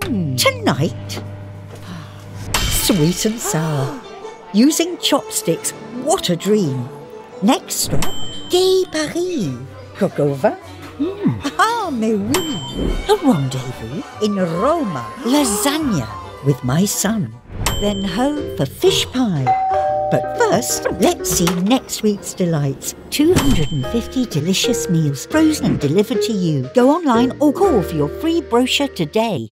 Tonight? Sweet and sour. Using chopsticks, what a dream. Next stop, Gay Paris. Coq au vin? Ah, mais oui. A rendezvous in Roma, lasagna with my son. Then home for fish pie. But first, let's see next week's delights. 250 delicious meals, frozen and delivered to you. Go online or call for your free brochure today.